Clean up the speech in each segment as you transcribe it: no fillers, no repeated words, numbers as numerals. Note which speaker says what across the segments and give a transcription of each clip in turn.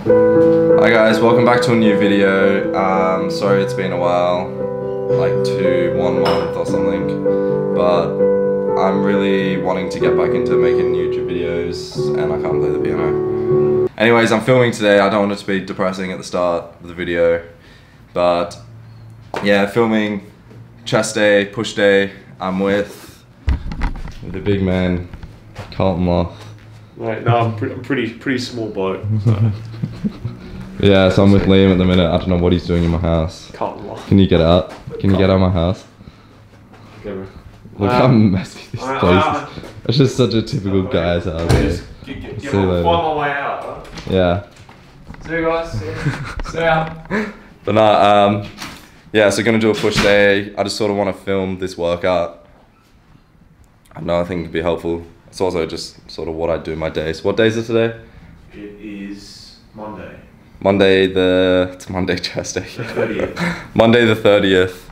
Speaker 1: Hi guys, welcome back to a new video. Sorry it's been a while, like 1 month or something, but I'm really wanting to get back into making YouTube videos and I can't play the piano. Anyways, I'm filming today. I don't want it to be depressing at the start of the video, but yeah, filming chest day, push day. I'm with the big man, CARLTON LOTH.
Speaker 2: Right, no, I'm pretty small bloke. So.
Speaker 1: Yeah, so I'm with Liam at the minute. I don't know what he's doing in my house.
Speaker 2: CARLTON LOTH.
Speaker 1: Can you get out? Can you get out of my house?
Speaker 2: Okay,
Speaker 1: Look how messy this place is. It's just such a typical guy's house.
Speaker 2: Just find my way out. Right?
Speaker 1: Yeah.
Speaker 2: See you guys. See ya.
Speaker 1: But no, yeah, so gonna do a push day. I just sort of want to film this workout. I know I think it'd be helpful. It's also just sort of what I do in my days. So what day is it today?
Speaker 2: It is Monday.
Speaker 1: It's Monday chest day.
Speaker 2: 30th.
Speaker 1: Monday the 30th.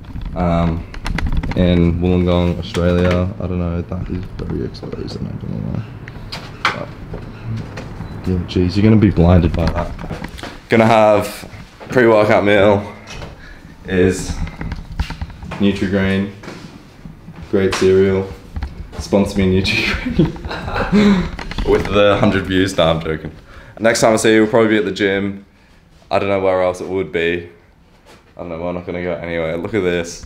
Speaker 1: In Wollongong, Australia. I don't know, that is very exposed and I don't know why. But, yeah, geez, you're gonna be blinded by that. Gonna have pre-workout meal is Nutri-Grain, great cereal. Sponsor me Nutri-Grain. With the 100 views, no, I'm joking. Next time I see you, we'll probably be at the gym. I don't know where else it would be. I don't know, we're not gonna go anywhere. Look at this.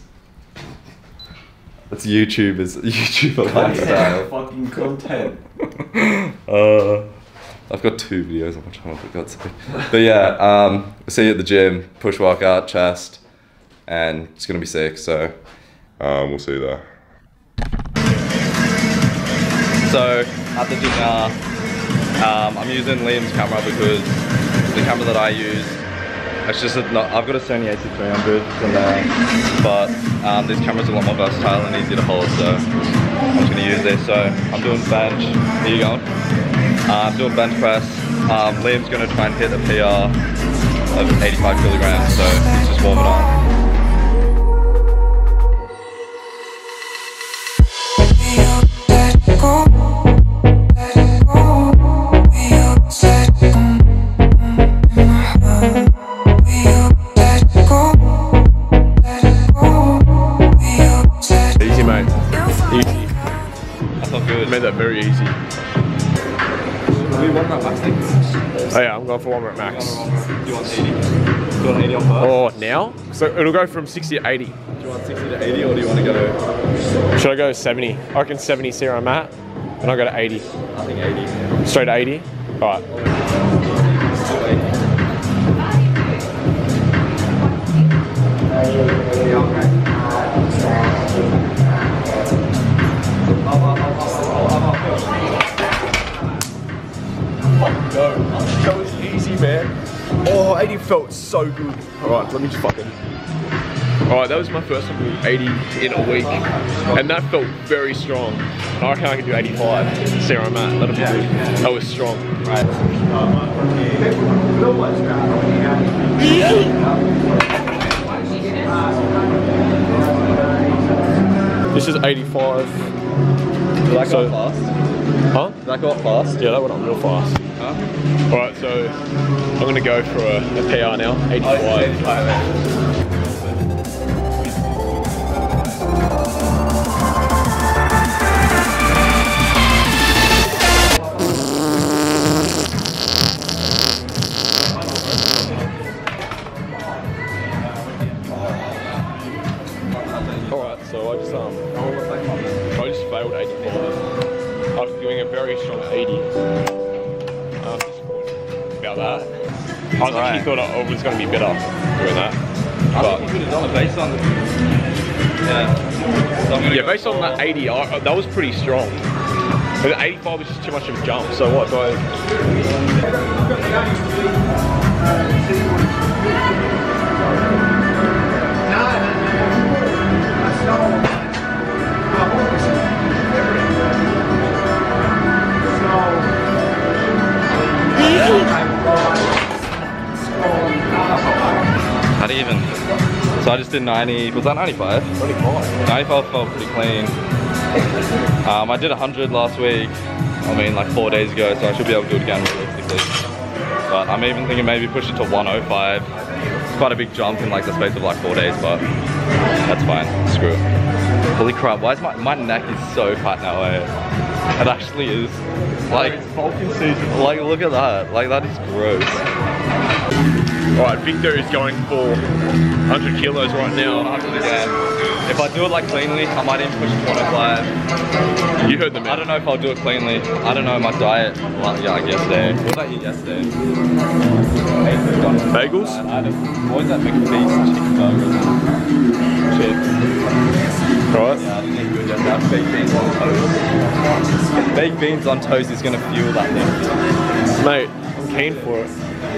Speaker 1: It's YouTuber lifestyle.
Speaker 2: Fucking content.
Speaker 1: I've got 2 videos on my channel, for God's sake. But yeah, we'll see you at the gym, push workout, chest, and it's gonna be sick, so we'll see you there. So, at the gym now, I'm using Liam's camera because the camera that I use, it's just I've got a Sony a6300 from there, but this camera's a lot more versatile and easy to hold, so I'm just gonna use this. So I'm doing bench. Here you go. I'm doing bench press. Liam's gonna try and hit a PR of 85 kilograms, so he's just warming up.
Speaker 2: Easy, mate. Easy.
Speaker 1: That's not good.
Speaker 2: Made that very easy.
Speaker 1: Do you want that max thing?
Speaker 2: Oh yeah, I'm going for 1 rep max.
Speaker 1: Do you want 80? Do you want 80 on first?
Speaker 2: Oh, now? So it'll go from 60 to 80.
Speaker 1: Do you want 60 to 80 or do you want to go?
Speaker 2: Should I go 70? I reckon 70 here on mat, and I'll go to 80.
Speaker 1: I think 80. Yeah.
Speaker 2: Straight to 80? Alright.
Speaker 1: Still 80.
Speaker 2: Go. That was easy, man. Oh, 80 felt so good. Alright, let me just fucking... Alright, that was my first one with 80 in a week. And that felt very strong. I reckon I can do 85. See where I'm at. That'll be good. That was strong.
Speaker 1: Right.
Speaker 2: This is 85.
Speaker 1: Did that go fast?
Speaker 2: Huh?
Speaker 1: Did that go up fast?
Speaker 2: Yeah, that went up real fast.
Speaker 1: Huh?
Speaker 2: Alright, so I'm gonna go for a PR now, 85. Alright, so I just failed 85. I was doing a very strong 80. About that. I was actually thought I was going to be better doing that.
Speaker 1: I think you could have done it based on the... Yeah. So
Speaker 2: Yeah, based on that 80, that was pretty strong. But the 85 was just too much of a jump. So what do I...
Speaker 1: How do you even... So I just did 90, was that 95?
Speaker 2: 25.
Speaker 1: 95 felt pretty clean. I did 100 last week, I mean like 4 days ago, so I should be able to do it again realistically. but I'm even thinking maybe push it to 105. It's quite a big jump in like the space of like 4 days, but that's fine. Screw it. Holy crap! Why is my neck is so fat now? Eh? It actually is. Like Vulcan season. Like look at that. Like that is gross.
Speaker 2: Alright, Victor is going for 100 kilos right now.
Speaker 1: 100 again. If I do it like cleanly, I might even push it to 105.
Speaker 2: You heard the man.
Speaker 1: I don't know if I'll do it cleanly. I don't know my diet. Well, yeah, like yesterday. What did I eat yesterday?
Speaker 2: Bagels?
Speaker 1: I had what was that McFeast chicken burger? Chips.
Speaker 2: Right.
Speaker 1: Yeah, I didn't eat good yesterday. I had baked beans on toast. Baked beans on toast is gonna fuel that thing.
Speaker 2: Mate, I'm keen for it.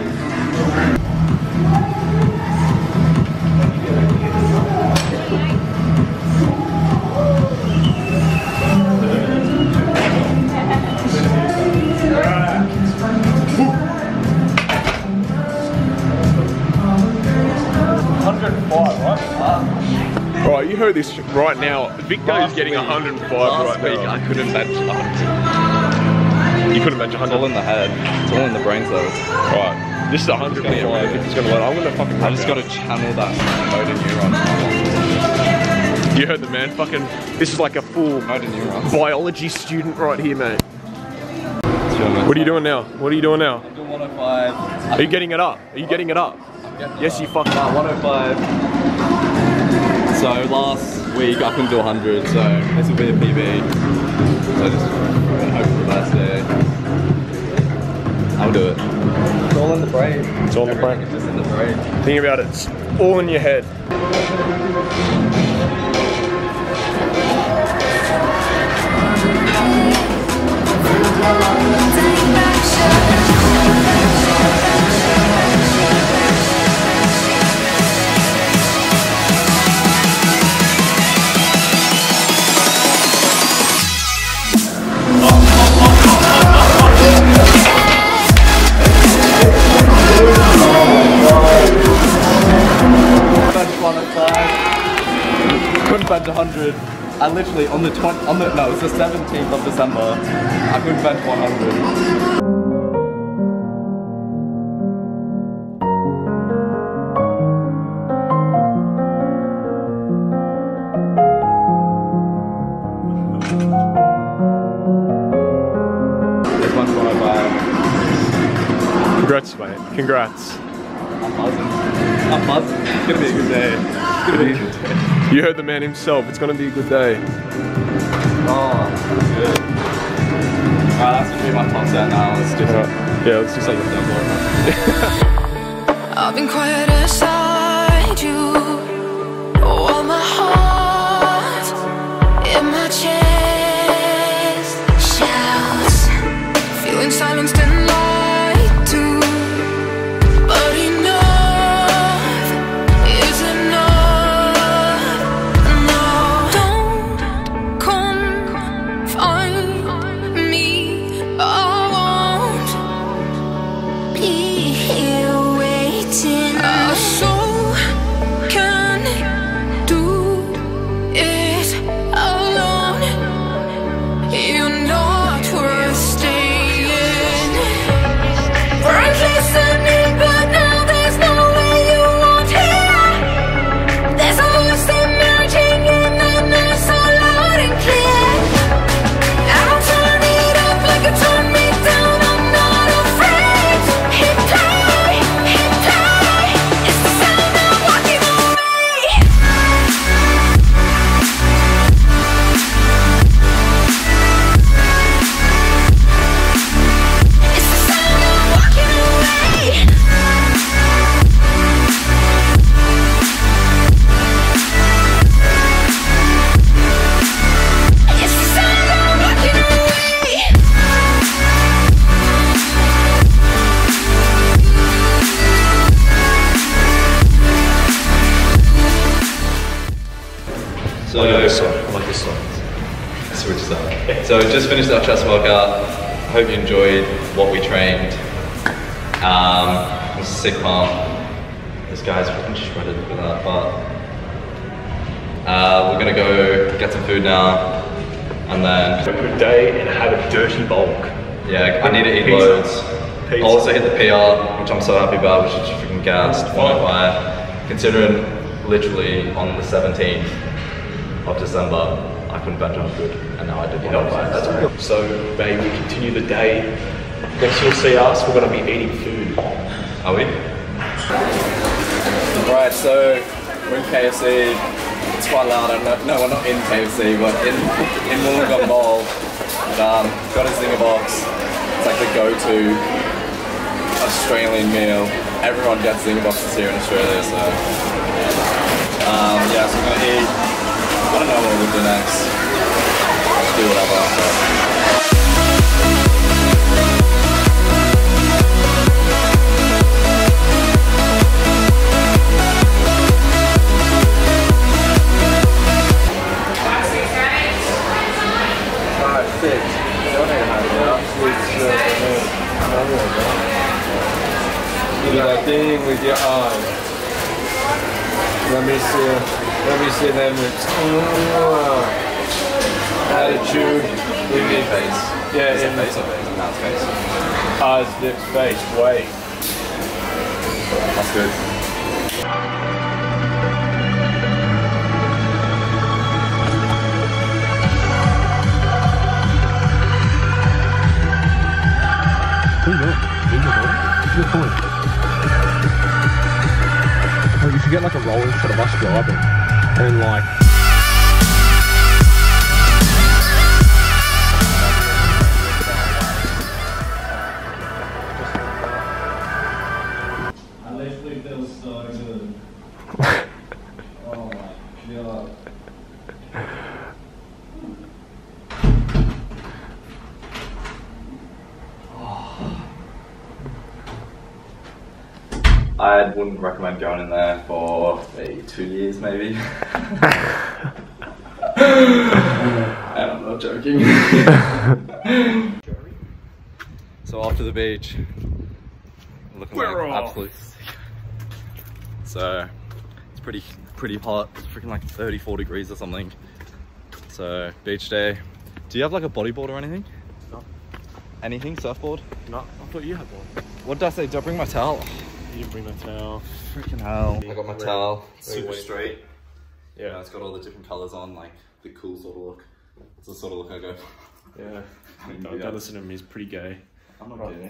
Speaker 2: Right, you heard this right now. Victor is getting 105 right now.
Speaker 1: I couldn't bench 100.
Speaker 2: You couldn't bench 100?
Speaker 1: It's all in the head. It's all in the brain cells.
Speaker 2: Right. This is 105. It's gonna let. I'm gonna fucking.
Speaker 1: I just gotta channel that motor neuron.
Speaker 2: You heard the man. Fucking. This is like a full
Speaker 1: Motor neuron.
Speaker 2: biology student right here, mate. What are you doing now? What are you doing now?
Speaker 1: I'm doing 105.
Speaker 2: Are you getting it up? Are you getting it up? Yes, you fucking are.
Speaker 1: 105. So last week I couldn't do 100, so this will be a PB. So just hope for the best day. I'll do it. It's all in the brain.
Speaker 2: It's all in the brain.
Speaker 1: It's just in the brain.
Speaker 2: Think about it. It's all in your head.
Speaker 1: Couldn't bench 100. I literally on the it's the 17th of December. I couldn't bench 100. This one's 105.
Speaker 2: Congrats, mate. Congrats.
Speaker 1: I'm buzzing. It's gonna be a good day. It's gonna be a good day.
Speaker 2: You heard the man himself. It's gonna be a good day.
Speaker 1: Oh, that's good. Alright, that's gonna be my top set now. Let's just
Speaker 2: yeah, let's just
Speaker 1: take
Speaker 2: like
Speaker 1: it down more.
Speaker 3: I've been quiet inside you. All my heart in my chest shouts, feeling silenced and lied to. But enough is enough. No, don't confine me. I won't be here waiting. Our soul can do it alone. You're not worth staying. We're listening, but now there's no way you won't hear. There's a voice emerging in the night, so loud and clear. I'll turn it up like it turned me down. I'm not afraid. Hit play, hit play. It's the sound of walking away. It's the sound of walking away. It's the sound of walking away.
Speaker 1: So,
Speaker 2: I like this song.
Speaker 1: switch this up. So we just finished our chest workout. Hope you enjoyed what we trained. It was a sick pump. This guy's fucking shredded for that, but we're gonna go get some food now, and then
Speaker 2: A good day and have a dirty bulk.
Speaker 1: yeah, I need to eat loads. I also hit the PR, which I'm so happy about, which is freaking gassed when I buy it. Considering literally on the 17th of December, I couldn't venture up good, and now I did not buy it. That's good.
Speaker 2: So, babe, we continue the day. Next you'll see us, we're going to be eating food.
Speaker 1: Are we?
Speaker 4: Right, so we're in KFC. It's quite loud. No, we're not in KFC, but in Wollongong Mall. Got a zinger box. It's like the go-to Australian meal. Everyone gets zinger boxes here in Australia, so yeah. So we're gonna eat. I don't know what we'll do next. Just do whatever.
Speaker 5: Do that thing with your eyes. Let me see them lips. Attitude.
Speaker 4: In your face.
Speaker 5: Yeah,
Speaker 4: Is
Speaker 5: in
Speaker 4: it face or face? No, it's face.
Speaker 5: eyes, lips, face, way.
Speaker 4: That's good.
Speaker 2: Oh, you should get like a roll instead of us driving, and like.
Speaker 5: I literally feel so good. Oh my god.
Speaker 4: I wouldn't recommend going in there for maybe 2 years, maybe. And I'm not joking. So after the beach, looking like absolute sick. So it's pretty hot. It's freaking like 34 degrees or something. So beach day. Do you have like a bodyboard or anything?
Speaker 2: No.
Speaker 4: Anything? Surfboard?
Speaker 2: No, I thought you had one.
Speaker 4: What did I say? Did I bring my towel?
Speaker 2: You didn't bring my towel.
Speaker 4: Freaking hell. I got my towel. It's super
Speaker 2: wait.
Speaker 4: straight.
Speaker 2: Yeah.
Speaker 4: It's got all the different colours on, like the cool sort of look. It's the sort of look I go for.
Speaker 2: Yeah.
Speaker 4: Yeah.
Speaker 2: Don't listen to him, he's pretty gay.
Speaker 4: I'm not gay.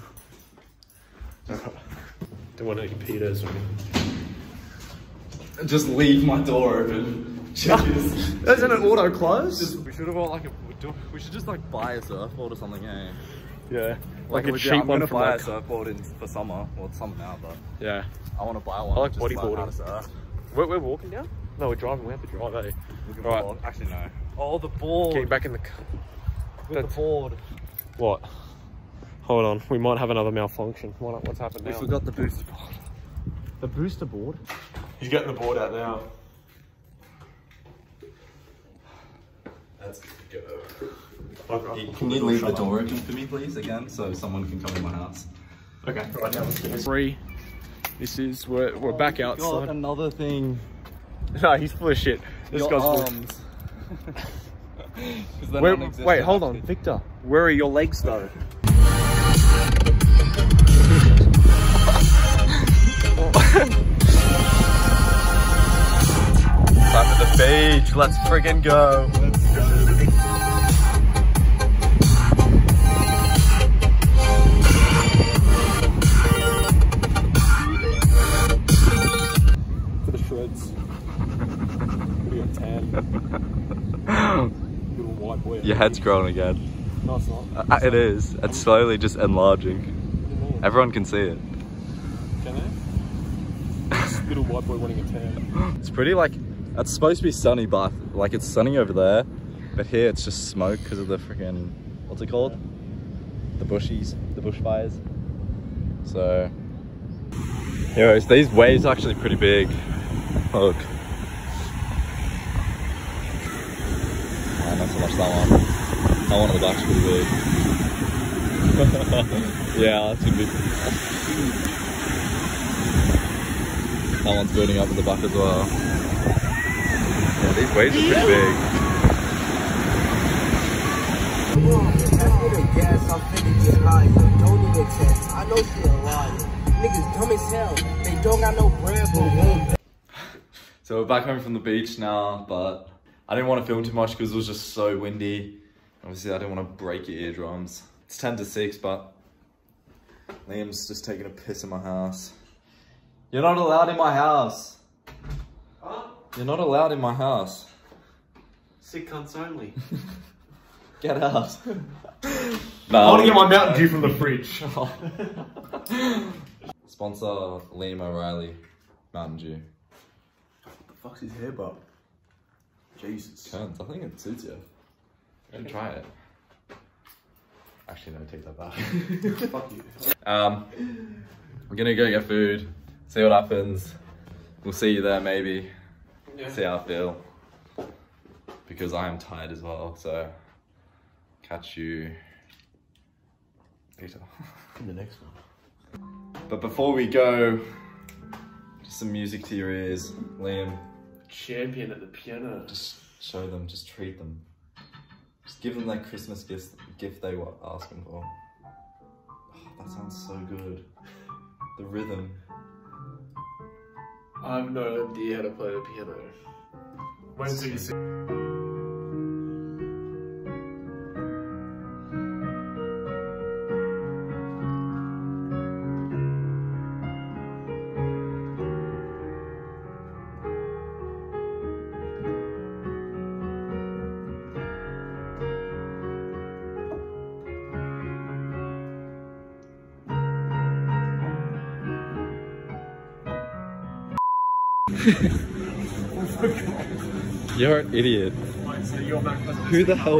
Speaker 2: Don't want any Peters or anything.
Speaker 4: Just leave my door open. Isn't
Speaker 2: it auto close?
Speaker 4: We should have got like we should just like buy a surfboard or something, eh?
Speaker 2: Yeah.
Speaker 4: Like a cheap one. I'm gonna buy a surfboard for summer. Well, it's summer now, but
Speaker 2: yeah.
Speaker 4: I want to buy one.
Speaker 2: I like
Speaker 4: just to learn how to
Speaker 2: bodyboarding.
Speaker 4: surf.
Speaker 2: We're walking now? No, we're driving. We have to drive, eh?
Speaker 4: Right. Actually, no. Oh, the board.
Speaker 2: Getting back in the car.
Speaker 4: With the board.
Speaker 2: What? Hold on. We might have another malfunction. What's happened now?
Speaker 4: We forgot the booster board.
Speaker 2: The booster board? He's getting the board out now.
Speaker 4: Let's go. Can you leave the door open for me, please, again, so someone can come in my house?
Speaker 2: Okay. Right now, let's get free. This is we're back outside.
Speaker 4: God, another thing.
Speaker 2: No, he's full of shit. This
Speaker 4: Your
Speaker 2: guy's
Speaker 4: arms.
Speaker 2: Wait, hold on, Victor. Where are your legs though?
Speaker 4: Time for the beach. Let's friggin' go. Let's go.
Speaker 2: For the shreds. Pretty a tan. Little white boy.
Speaker 4: Your head's growing again.
Speaker 2: No, it's not.
Speaker 4: It is. It's slowly just enlarging. Everyone can see it.
Speaker 2: Can they? This little white boy wanting a tan.
Speaker 4: It's pretty like, it's supposed to be sunny, but like it's sunny over there. But here it's just smoke because of the freaking, what's it called? The bushies, the bushfires. So, anyways, these waves are actually pretty big. Look. Oh, not so much that one. That one on the back's pretty big. Yeah, that's gonna be. That one's building up in the back as well. Yeah, these waves are pretty big.
Speaker 6: the gas, I'm finna get higher. Don't need a test, I know she a liar. Niggas dumb as hell, they don't got no bread but won't.
Speaker 1: So we're back home from the beach now, but I didn't want to film too much because it was just so windy. Obviously I didn't want to break your eardrums. It's 10 to 6, but Liam's just taking a piss in my house. You're not allowed in my house.
Speaker 5: Huh?
Speaker 1: You're not allowed in my house.
Speaker 5: Sick cunts only.
Speaker 1: Get out.
Speaker 2: I want to get my Mountain Dew from the fridge.
Speaker 1: Sponsor Liam O'Reilly, Mountain Dew.
Speaker 2: What the fuck's his hair, but Jesus.
Speaker 1: Turns, I think it suits you. You should try it. Actually, no, take that back.
Speaker 2: Fuck you.
Speaker 1: We're gonna go get food, see what happens. We'll see you there maybe.
Speaker 5: Yeah.
Speaker 1: See how I feel. Because I am tired as well, so catch you later.
Speaker 2: In the next one.
Speaker 1: But before we go, just some music to your ears. Liam,
Speaker 5: Champion at the piano.
Speaker 1: just show them, just treat them. Just give them that Christmas gift they were asking for. Oh, that sounds so good. The rhythm.
Speaker 5: I have no idea how to play the piano. When do you see?
Speaker 1: You're an idiot. Who the hell?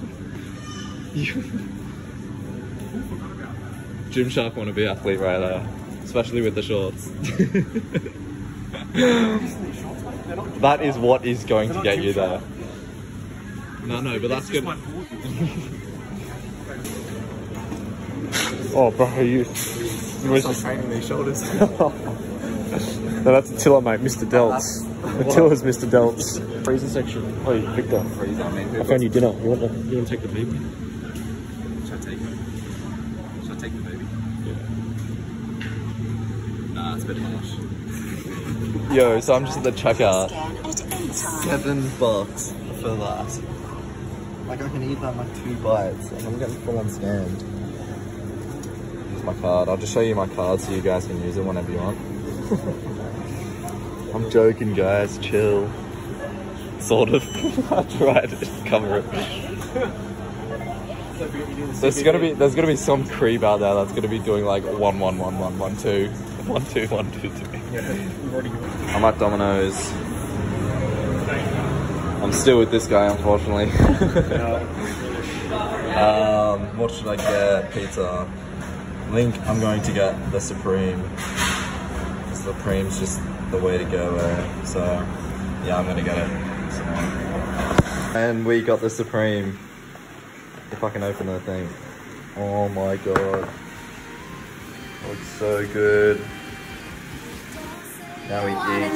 Speaker 1: Gymshark wannabe athlete right there. Especially with the shorts. That is what is going to get you there. No, but that's good.
Speaker 2: Oh, bro, you
Speaker 1: Stop training these shoulders.
Speaker 2: No, that's Attila, mate. Mr. Delts. Attila's Mr. Delts. Freezer section. Oh, Victor.
Speaker 1: Freezer, I mean,
Speaker 2: I found you dinner. You want to take the baby?
Speaker 1: Should I take it? Should I take the baby?
Speaker 2: Yeah.
Speaker 1: Nah, it's a bit harsh.
Speaker 2: Yo, so I'm just at the checkout.
Speaker 1: $7 for that. Like I can eat that in like 2 bites and I'm getting full on scammed. Here's my card. I'll just show you my card so you guys can use it whenever you want. I'm joking, guys. Chill. Sort of. I tried to cover it. There's gonna be some creep out there that's gonna be doing like 1 1 1 1 1 2 1 2 1 2 to me. I'm at Domino's. I'm still with this guy, unfortunately. What should I get? Pizza. I think I'm going to get the Supreme. Supreme's just the way to go there. So yeah, I'm gonna get it. So. And we got the Supreme. If I can open that thing. Oh my god. Looks so good. Now we eat.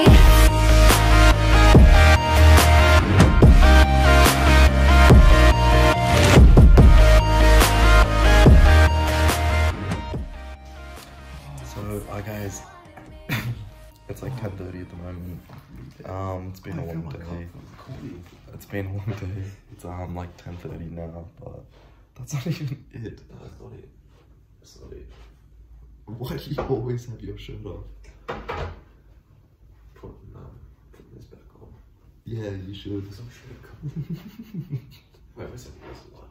Speaker 1: So, guys, it's like 10:30 at the moment. It's been a long day. It's been a long day. It's like 10:30 now, but that's not even it.
Speaker 5: No, that's not it. That's not it.
Speaker 1: Why do you always have your shirt off?
Speaker 5: Putting this back on.
Speaker 1: Yeah, you should.
Speaker 5: Some shit. Wait, where's the one?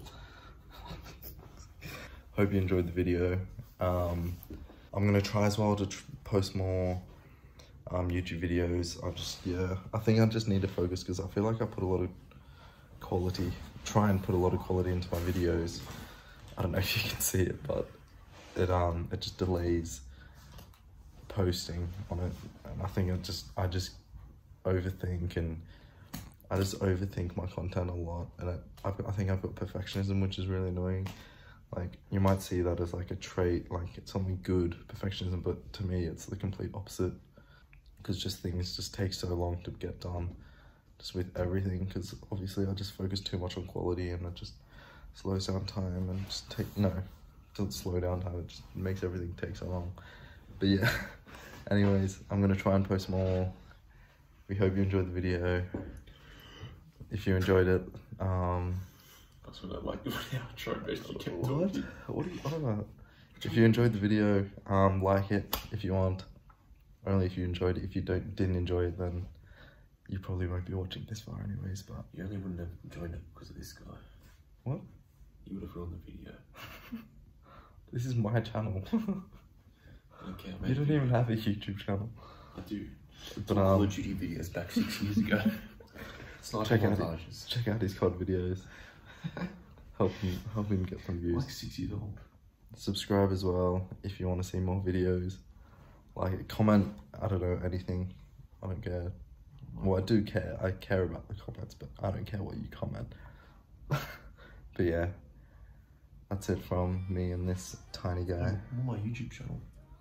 Speaker 1: Hope you enjoyed the video. I'm gonna try as well to post more YouTube videos. I think I just need to focus because I feel like I put a lot of quality, try and put a lot of quality into my videos. I don't know if you can see it, but it just delays posting on it, and I think I just overthink, and I just overthink my content a lot, and I think I've got perfectionism, which is really annoying. Like, you might see that as like a trait, like it's something good, perfectionism, but to me it's the complete opposite, because things just take so long to get done, just with everything, because obviously I just focus too much on quality, and it just slows down time and just doesn't slow down time, it just makes everything take so long. But yeah, anyways, I'm gonna try and post more. We hope you enjoyed the video. If you enjoyed it,
Speaker 2: that's what I like the outro, but you kept talking.
Speaker 1: What are you on about? If you enjoyed the video, like it if you want. Only if you enjoyed it. If you didn't enjoy it, then you probably won't be watching this far anyways, but...
Speaker 2: You only wouldn't have enjoyed it because of this guy.
Speaker 1: What?
Speaker 2: You would have ruined the video.
Speaker 1: This is my channel.
Speaker 2: Okay,
Speaker 1: you don't even have a YouTube channel.
Speaker 2: I do.
Speaker 1: But
Speaker 2: Call of Duty videos back 6 years ago.
Speaker 1: check out his COD videos. help him get some views.
Speaker 2: Like 6 years old.
Speaker 1: Subscribe as well if you want to see more videos. Like, comment, I don't know, anything. I don't care. Well, I do care. I care about the comments, but I don't care what you comment. But yeah, that's it from me and this tiny guy.
Speaker 2: On my YouTube channel.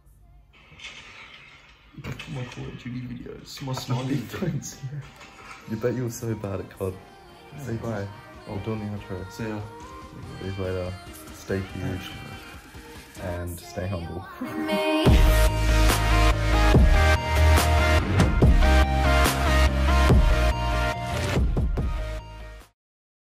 Speaker 2: My Call of Duty videos. My smiley friends.
Speaker 1: You bet you were so bad at COD. Say bye. Oh, doing the outro.
Speaker 2: See ya.
Speaker 1: See you later. Stay huge and stay humble.
Speaker 3: Me.